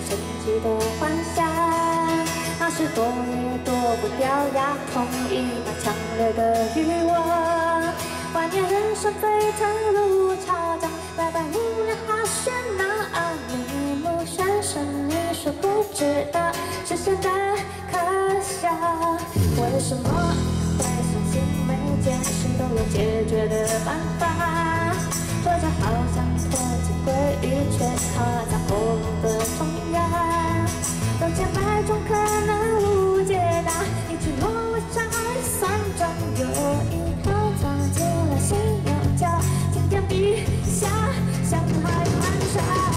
神奇的幻想，那是躲也躲不掉呀，同一把强烈的欲望。怀念人生沸腾如潮涨，百般无聊好喧闹，你目眩神，你说不知道，是现在可笑。为什么会相信每件事都有解决的办法？说着好像脱进规律，却卡在喉咙的中央。有千百种可能无解答，一直落为肠胃酸中有一条藏进了信用叫今天笔下像海漫长。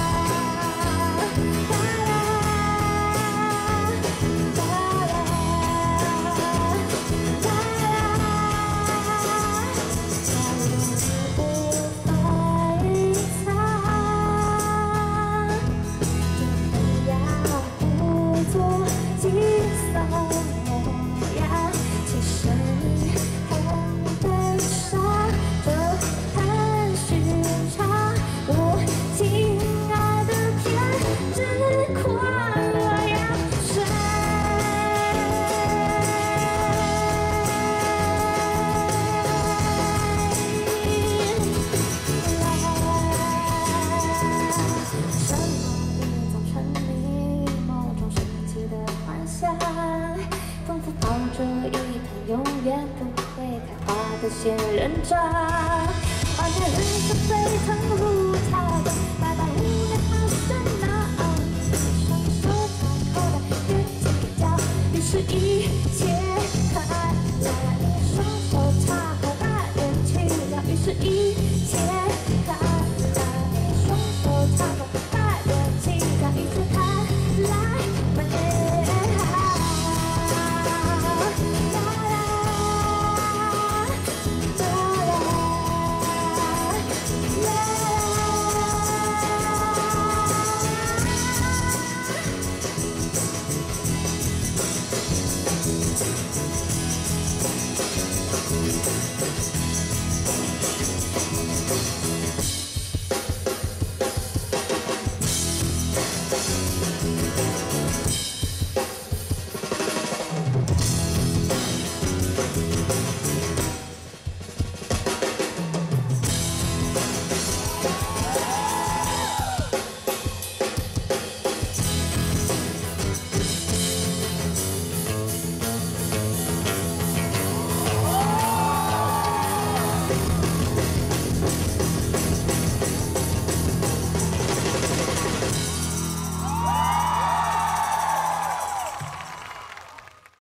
仿佛抱着一盆永远不会开花的仙人掌，怀念人生沸腾如潮涨，百般无奈好喧闹，你双手插口袋别计较，于是一切看来，你双手插口袋别计较，于是一切看来，你双手插口袋别计较，一切看来美好。